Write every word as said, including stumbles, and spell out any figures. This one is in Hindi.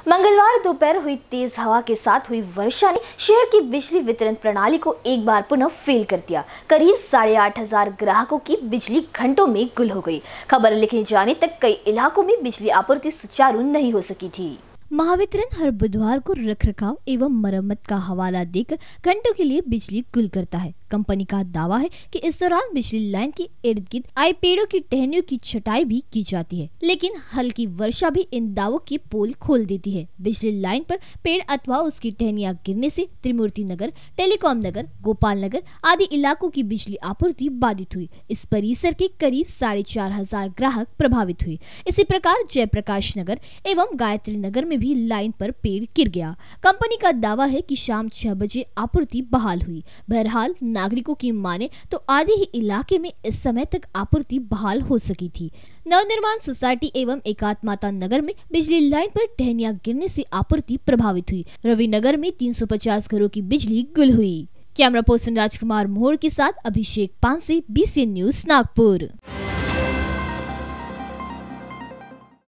मंगलवार दोपहर हुई तेज हवा के साथ हुई वर्षा ने शहर की बिजली वितरण प्रणाली को एक बार पुनः फेल कर दिया। करीब साढ़े आठ हजार ग्राहकों की बिजली घंटों में गुल हो गई। खबर लिखने जाने तक कई इलाकों में बिजली आपूर्ति सुचारू नहीं हो सकी थी। महावितरण हर बुधवार को रखरखाव एवं मरम्मत का हवाला देकर घंटों के लिए बिजली गुल करता है। कंपनी का दावा है कि इस दौरान बिजली लाइन के इर्द गिर्द आए पेड़ों की टहनियों की छटाई भी की जाती है, लेकिन हल्की वर्षा भी इन दावों की पोल खोल देती है। बिजली लाइन पर पेड़ अथवा उसकी टहनियां गिरने से त्रिमूर्ति नगर, टेलीकॉम नगर, गोपाल नगर आदि इलाकों की बिजली आपूर्ति बाधित हुई। इस परिसर के करीब साढ़े चार हजार ग्राहक प्रभावित हुए। इसी प्रकार जयप्रकाश नगर एवं गायत्री नगर में भी लाइन पर पेड़ गिर गया। कंपनी का दावा है कि शाम छह बजे आपूर्ति बहाल हुई। बहरहाल नागरिकों की माने तो आधे ही इलाके में इस समय तक आपूर्ति बहाल हो सकी थी। नवनिर्माण सोसाइटी एवं एकात्माता नगर में बिजली लाइन पर टहनियां गिरने से आपूर्ति प्रभावित हुई। रवि नगर में तीन सौ पचास घरों की बिजली गुल हुई। कैमरा पर्सन राजकुमार मोहर के साथ Abhishek Panse, B C N news Nagpur.